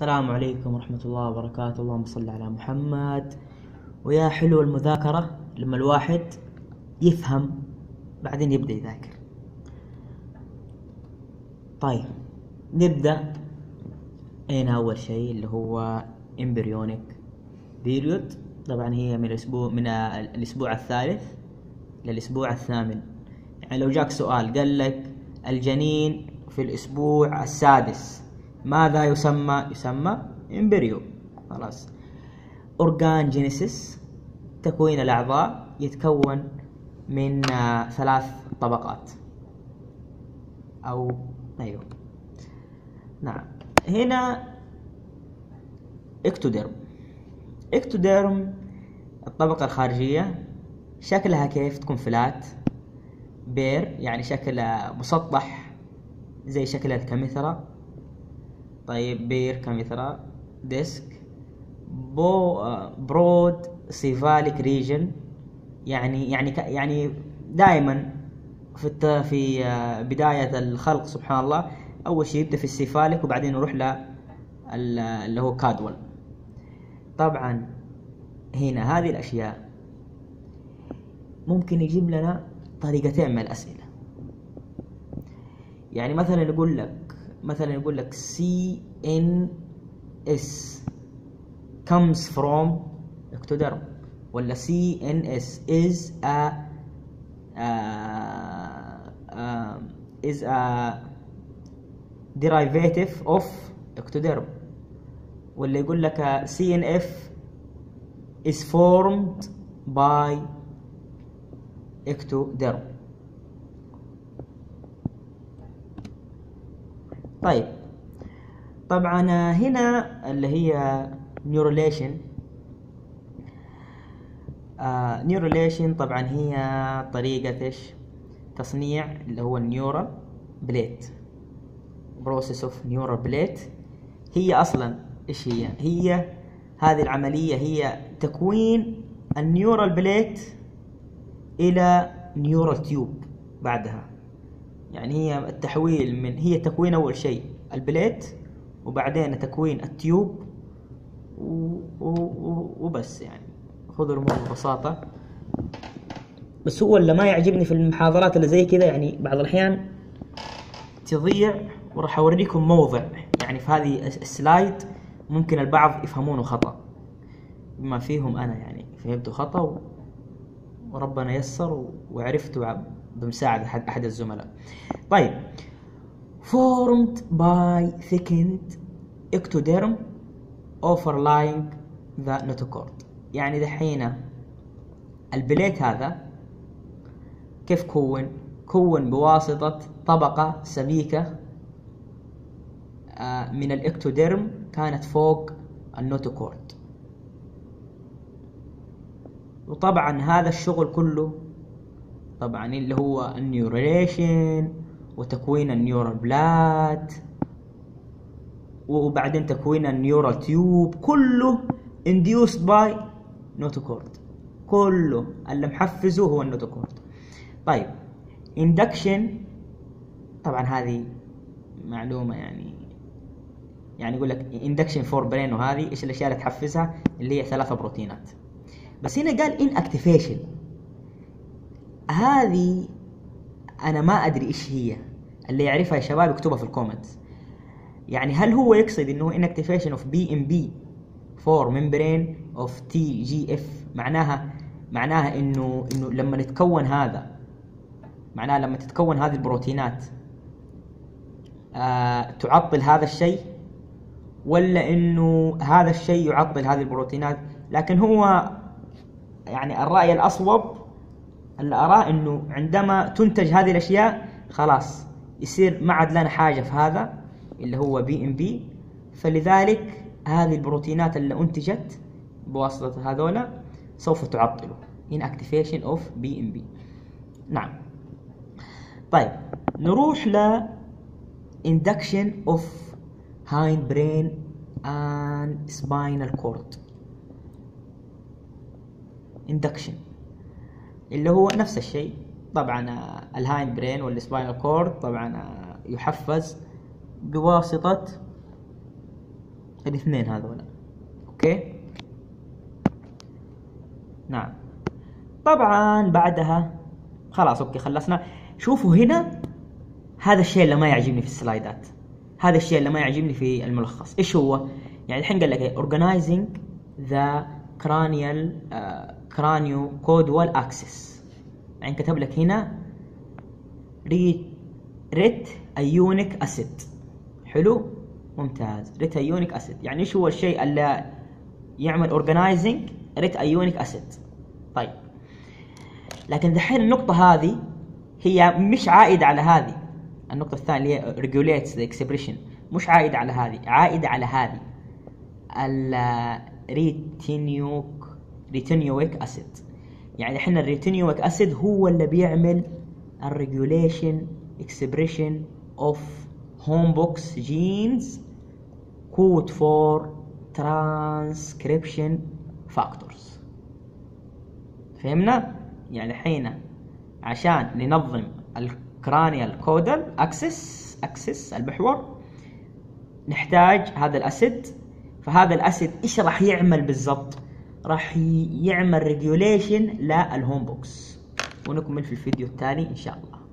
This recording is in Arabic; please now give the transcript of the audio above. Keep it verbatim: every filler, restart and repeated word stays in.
السلام عليكم ورحمة الله وبركاته. اللهم صل على محمد. ويا حلو المذاكرة لما الواحد يفهم بعدين يبدأ يذاكر. طيب نبدأ. هنا أول شيء اللي هو embryonic period، طبعا هي من الأسبوع من الأسبوع الثالث للأسبوع الثامن. يعني لو جاك سؤال قال لك الجنين في الأسبوع السادس ماذا يسمى؟ يسمى امبريو. خلاص. Organogenesis، تكوين الأعضاء، يتكون من آه ثلاث طبقات أو أيوه نعم. هنا اكتوديرم. اكتوديرم الطبقة الخارجية شكلها كيف؟ تكون فلات بير، يعني شكلها مسطح زي شكل الكمثرى. طيب بير كمثرى. ديسك. بو برود سيفاليك ريجن، يعني يعني يعني دائما في الت... في بداية الخلق سبحان الله أول شيء يبدأ في السيفاليك وبعدين يروح ل اللي هو كادول. طبعا هنا هذه الأشياء ممكن يجيب لنا طريقتين من الأسئلة. يعني مثلا يقول لك مثلا يقول لك سي إن إس comes from ectoderm، ولا سي إن إس is a uh, uh, is a derivative of ectoderm، ولا يقول لك سي إن إف is formed by ectoderm. طيب طبعا هنا اللي هي نيوروليشن. آه نيوروليشن طبعا هي طريقة ايش؟ تصنيع اللي هو النيورال بليت، بروسيس اوف نيورال بليت. هي اصلا ايش هي؟ هي هذه العملية هي تكوين النيورال بليت الى نيورال تيوب بعدها. يعني هي التحويل من هي تكوين اول شيء البليت وبعدين تكوين التيوب و... و... وبس. يعني خذوا الامور ببساطة. بس هو اللي ما يعجبني في المحاضرات اللي زي كذا، يعني بعض الاحيان تضيع، وراح اوريكم موضع يعني في هذه السلايد ممكن البعض يفهمونه خطأ، بما فيهم انا يعني فهمته خطأ و... وربنا يسر وعرفت بمساعدة أحد الزملاء. طيب formed by thickened ectoderm overlying the notochord. يعني دحين البليت هذا كيف كون؟ كون بواسطة طبقة سميكة من الاكتوديرم كانت فوق النوتوكورد. وطبعا هذا الشغل كله طبعا اللي هو النيوريشن وتكوين النيورال بلاد وبعدين تكوين النيورال تيوب كله induced by notochord. كله اللي محفزه هو النوتوكورد. طيب induction طبعا هذه معلومة، يعني يعني يقول لك induction for brain، وهذه ايش الاشياء اللي تحفزها؟ اللي هي ثلاثة بروتينات. بس هنا قال inactivation، هذه انا ما ادري ايش هي. اللي يعرفها يا شباب يكتبها في الكومنتس. يعني هل هو يقصد انه inactivation of بي إم بي for membrane of تي جي إف، معناها معناها انه انه لما يتكون هذا، معناها لما تتكون هذه البروتينات آه تعطل هذا الشيء، ولا انه هذا الشيء يعطل هذه البروتينات؟ لكن هو يعني الرأي الأصوب اللي أراه إنه عندما تنتج هذه الأشياء خلاص يصير ما عاد لنا حاجة في هذا اللي هو بي إم بي، فلذلك هذه البروتينات اللي أنتجت بواسطة هذولا سوف تعطله. inactivation of بي إم بي. نعم. طيب نروح ل induction of hindbrain and spinal cord. induction اللي هو نفس الشيء طبعا. الهايند برين والسباينال كورد طبعا يحفز بواسطة الاثنين هذولا. اوكي نعم. طبعا بعدها خلاص اوكي خلصنا. شوفوا هنا هذا الشيء اللي ما يعجبني في السلايدات، هذا الشيء اللي ما يعجبني في الملخص. ايش هو؟ يعني الحين قال لك organizing the cranial uh, craniocaudal axis، يعني كتب لك هنا ريت ايونيك اسيد. حلو ممتاز. ريت ايونيك اسيد يعني ايش هو الشيء اللي يعمل organizing ريت ايونيك اسيد. طيب لكن دحين النقطة هذه هي مش عائدة على هذه، النقطة الثانية اللي هي regulates the expression مش عائدة على هذه، عائدة على هذه الريتينيوك ريتينيويك اسيد. يعني احنا الريتينيويك اسيد هو اللي بيعمل الريجوليشن اكسبريشن اوف هومبوكس جينز كود فور ترانسكريبشن فاكتورز. فهمنا؟ يعني الحين عشان ننظم الكرانيال كودال اكسس اكسس المحور نحتاج هذا الاسيد. فهذا الاسيد ايش راح يعمل بالضبط؟ راح يعمل ريجوليشن للهومبوكس. ونكمل في الفيديو التالي ان شاء الله.